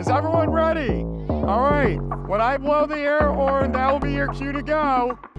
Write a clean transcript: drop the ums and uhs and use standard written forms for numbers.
Is everyone ready? All right, when I blow the air horn, that will be your cue to go.